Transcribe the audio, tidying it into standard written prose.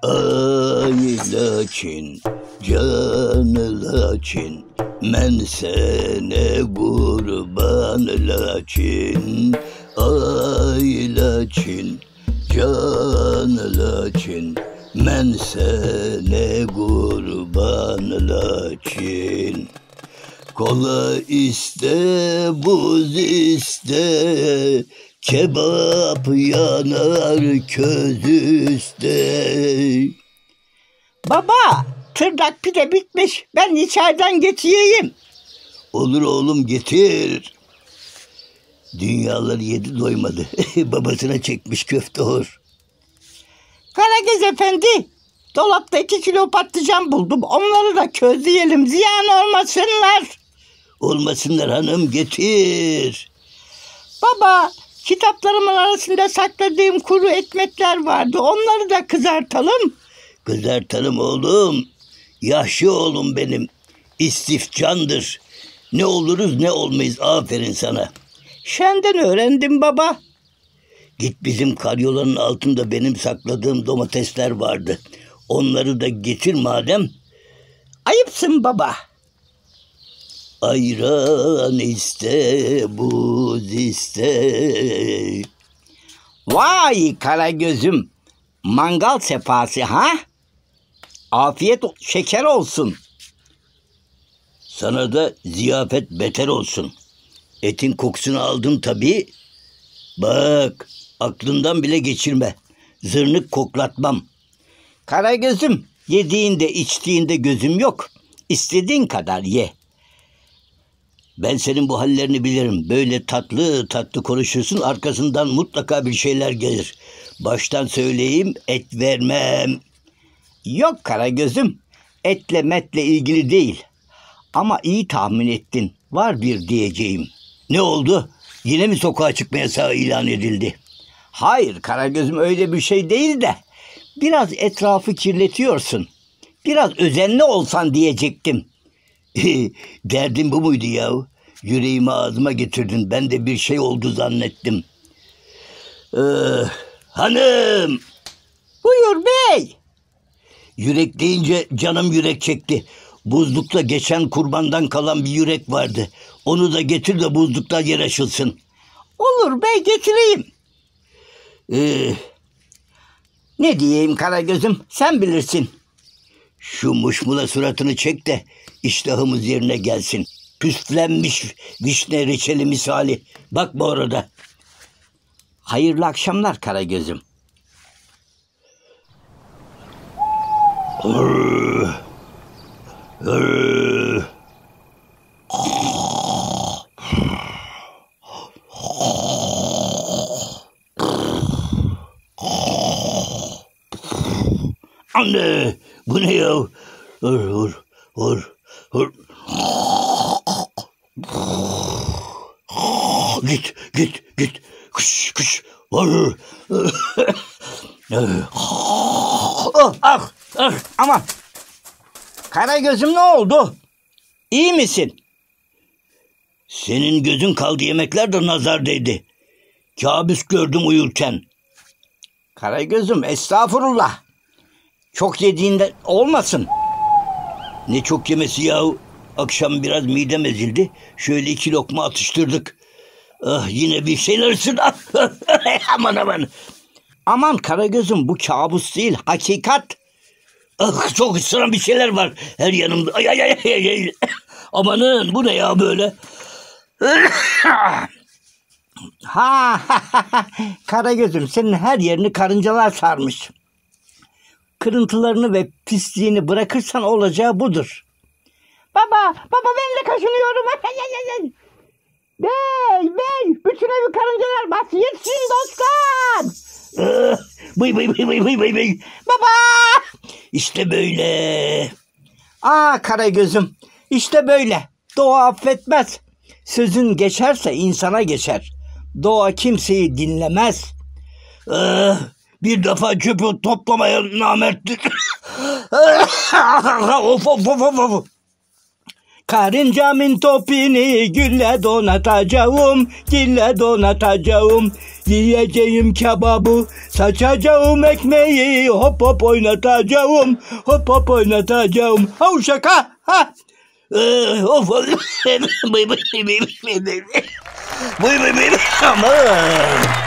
Ay lakin, canı lakin, men sene kurban lakin. Ay lakin, canı lakin, men sene kurban lakin. Kola iste, buz iste, kebap yanar köz üstte. Baba, tırnak pide bitmiş. Ben içeriden getireyim. Olur oğlum, getir. Dünyaları yedi doymadı. Babasına çekmiş köfte hor. Karagöz efendi, dolapta 2 kilo patlıcan buldum. Onları da közleyelim, ziyan olmasınlar. Olmasınlar hanım, getir. Baba, kitaplarımın arasında sakladığım kuru ekmekler vardı. Onları da kızartalım. Kızartalım oğlum. Yaşlı oğlum benim. İstifcandır. Ne oluruz ne olmayız, aferin sana. Senden öğrendim baba. Git, bizim karyolanın altında benim sakladığım domatesler vardı. Onları da getir madem. Ayıpsın baba. Ayran iste, buz iste. Vay Karagöz'üm. Mangal sefası ha? Afiyet şeker olsun. Sana da ziyafet beter olsun. Etin kokusunu aldın tabii. Bak, aklından bile geçirme. Zırnık koklatmam. Karagöz'üm, yediğinde içtiğinde gözüm yok. İstediğin kadar ye. Ben senin bu hallerini bilirim. Böyle tatlı tatlı konuşursun, arkasından mutlaka bir şeyler gelir. Baştan söyleyeyim, et vermem. Yok Karagöz'üm, etle metle ilgili değil. Ama iyi tahmin ettin. Var bir diyeceğim. Ne oldu? Yine mi sokağa çıkma yasağı ilan edildi? Hayır Karagöz'üm, öyle bir şey değil de biraz etrafı kirletiyorsun. Biraz özenli olsan diyecektim. Derdin bu muydu yahu? Yüreğimi ağzıma getirdin. Ben de bir şey oldu zannettim. Hanım! Buyur bey. Yürek deyince canım yürek çekti. Buzlukta geçen kurbandan kalan bir yürek vardı. Onu da getir de buzlukta yer açılsın. Olur bey, getireyim. Ne diyeyim Karagöz'üm, sen bilirsin. Şu muşmula suratını çek de iştahımız yerine gelsin. Püslenmiş vişne reçeli misali. Bakma orada. Hayırlı akşamlar Karagöz'üm. Anne, bu ne ya? Git. Kış. Ah, aman. Karagöz'üm, ne oldu? İyi misin? Senin gözün kaldı, yemekler de nazar değdi. Kabus gördüm uyurken. Karagöz'üm, estağfurullah. Çok yediğinde olmasın. Ne çok yemesi yahu. Akşam biraz midem ezildi. Şöyle 2 lokma atıştırdık. Ah, yine bir şeyler ısırdı. Aman. Aman Karagöz'üm, bu kabus değil, hakikat. Ah, çok ısıran bir şeyler var her yanımda. Ay. Amanın, bu ne ya böyle? Ha, Karagöz'üm, senin her yerini karıncalar sarmış. Kırıntılarını ve pisliğini bırakırsan olacağı budur. Baba ben de kaşınıyorum. Bey, bütün evi karıncalar bas, yetişin dostlar. Bıy. Baba. İşte böyle. Karagöz'üm, işte böyle. Doğa affetmez. Sözün geçerse insana geçer. Doğa kimseyi dinlemez. Bir defa çöpü toplamaya namertlik. Of. Karıncamın topini gülle donatacağım, gülle donatacağım. Yiyeceğim kebabı, saçacağım ekmeği, hop hop oynatacağım, hop hop oynatacağım. Ha uşak ha. Of. Aman.